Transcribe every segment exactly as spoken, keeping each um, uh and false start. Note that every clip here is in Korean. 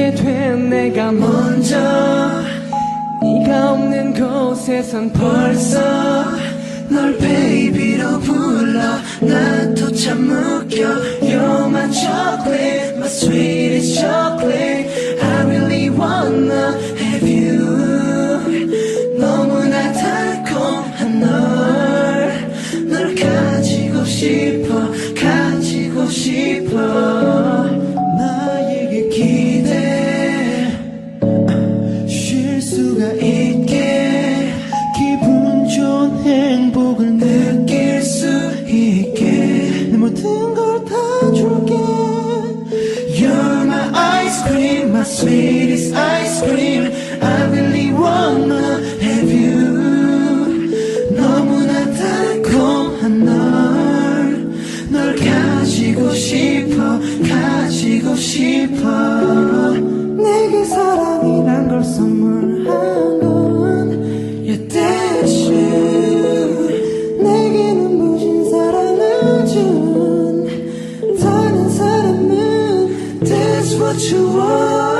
알게 된 내가 먼저 네가 없는 곳에선 벌써 널 베이비로 불러 나도 참 웃겨 You're my chocolate, my sweetest chocolate I really wanna have you 너무나 달콤한 널 널 가지고 싶어 가지고 싶어 나에게 기대 쉴 수가 있게 기분 좋은 행복을 느낄 수 있게 내 모든 걸 다 줄게 You're my ice cream, my sweetest ice cream I really wanna have you 너무나 달콤한 널 널 가지고 싶어 가지고 싶어 내게 사랑이란 걸 선물한 건 Yeah, that's you 내게 눈부신 사랑을 준 다른 사람은 That's what you want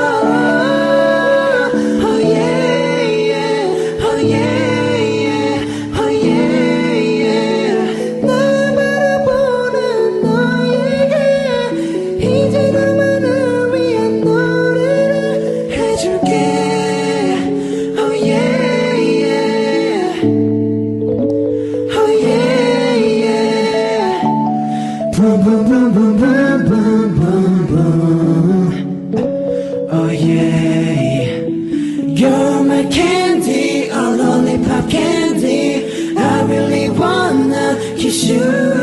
Oh yeah, yeah, oh yeah, yeah, oh yeah, yeah 날 바라보는 너에게 이제 나만을 위한 노래를 해줄게 Oh yeah, yeah Oh yeah, yeah Boom, boom, boom, boom, boom, boom, boom, boom Oh yeah You're my candy, a lollipop candy I really wanna kiss you